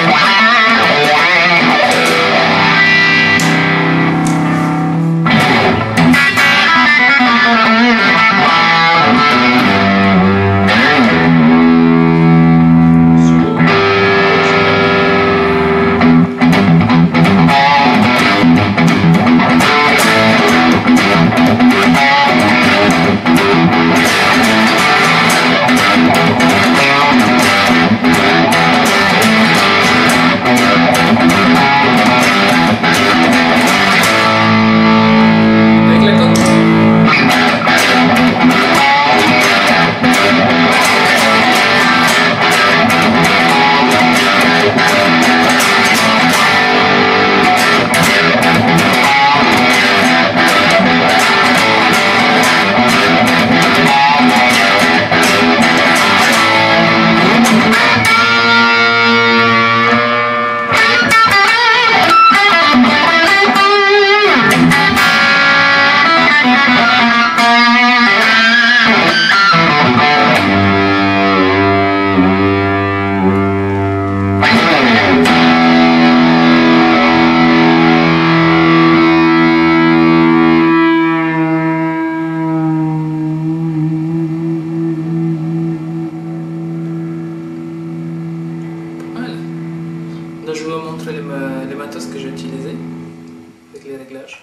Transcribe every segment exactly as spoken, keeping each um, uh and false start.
Je vais vous montrer les, les matos que j'ai utilisés avec les réglages.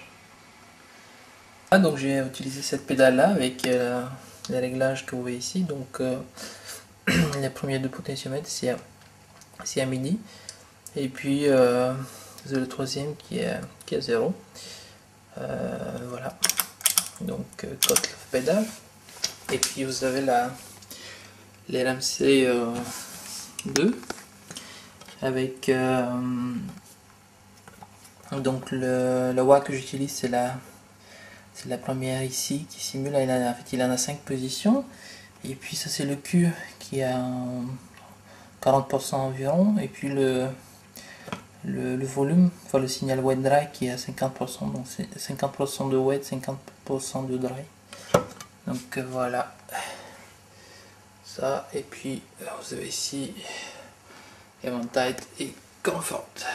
Ah, donc j'ai utilisé cette pédale là avec euh, les réglages que vous voyez ici. Donc euh, les premiers deux potentiomètres c'est à, à midi et puis euh, vous avez le troisième qui est, qui est à zéro. Euh, voilà, donc euh, côte pédale et puis vous avez la les R M C euh, deux avec euh, donc le, le wah que j'utilise c'est la c'est la première ici qui simule. Il en a, en fait il en a cinq positions et puis ça c'est le Q qui a quarante pour cent environ et puis le le, le volume, enfin le signal wet dry qui est à cinquante pour cent, donc c'est cinquante pour cent de wet, cinquante pour cent de dry. Donc euh, voilà ça, et puis vous avez ici Eventide et Comfort.